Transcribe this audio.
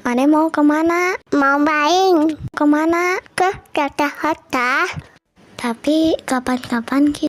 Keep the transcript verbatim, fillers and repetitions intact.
Pane mau kemana? Mau main Kemana? ke Jakarta. Tapi kapan-kapan kita